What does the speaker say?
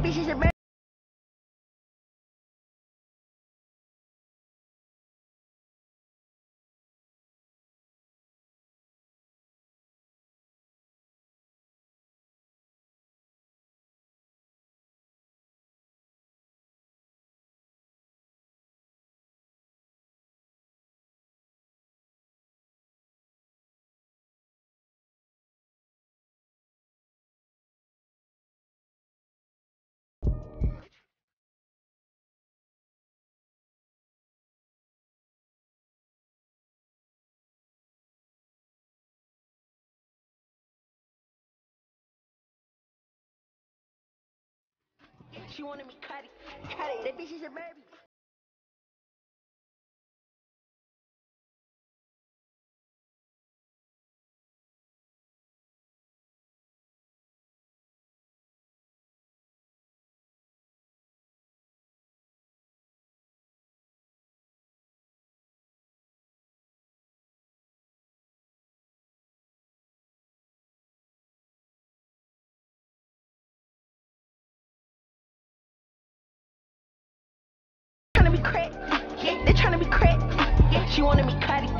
bitch is a bird. She wanted me cut it. That bitch is a baby. Trying to be cracked. Yeah, they trying to be cracked. Yeah, she wanted me cut it.